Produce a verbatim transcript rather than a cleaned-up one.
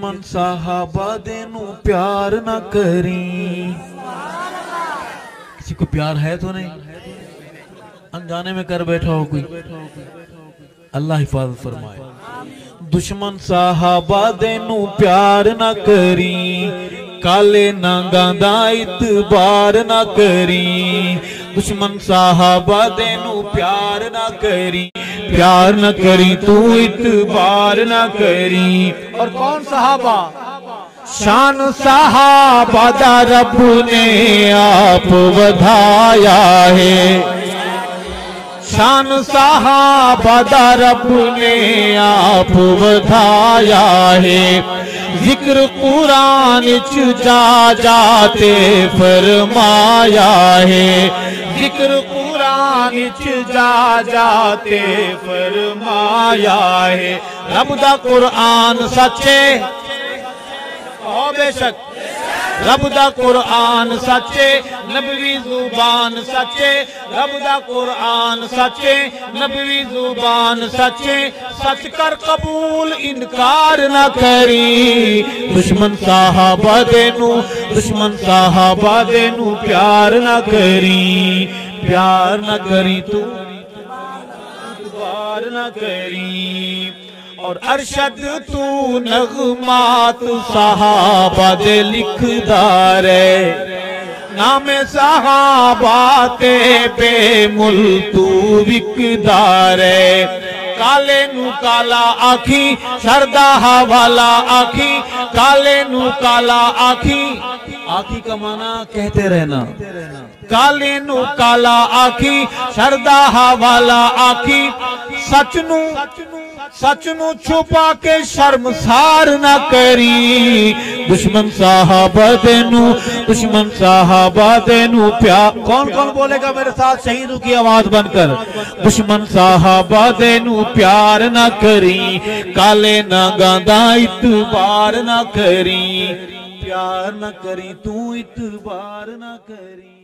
दुश्मन साहबा दे नू प्यार ना करी। किसी को प्यार है तो नहीं, अनजाने में कर बैठा हो कोई, अल्लाह हिफाजत फरमाए। दुश्मन साहबा दे नू प्यार ना करी, काले नांगा दा इतबार ना करी। दुश्मन साहबा दे नू प्यार ना करी, प्यार न करी तू इतबार ना करी। और कौन सहाबा? शान साहबा दा रब ने आप वधाया है, शान साहबा दा रब ने आप वधाया है। जिक्र कुरान च जा जाते फरमाया है, जिक्र कुरान च जा जाते फरमाया है। रब दा कुरान सच्चे, ओ बेशक रब दा कुरान सच्चे, नबवी जुबान सच्चे। रब दा कुरान सच्चे, नबवी जुबान सच्चे। सच कर कबूल इनकार न करी। दुश्मन साहबा दे नू, दुश्मन साहबा दे नू प्यार न करी, प्यार न करी तू इतबार न करी। और अरशद तू नगमात साहबा दे लिखदार है, नामे साहबा ते बेमुल तू विकदार है। काले नू काला आखी, शरदा हवाला आखी, काले नू काला आखी। आखी का माना कहते रहना, काले नू काला आखी, शरदा हवाला आखी। सच नू सच नू छुपा के शर्मसार ना करी। दुश्मन साहबा दे नू, दुश्मन साहबा दे नू प्यार। कौन कौन बोलेगा मेरे साथ शहीदों की आवाज बनकर? दुश्मन साहबा दे नू प्यार ना करी, काले नागा दा इतबार ना करी। प्यार ना करी तू इतबार ना करी।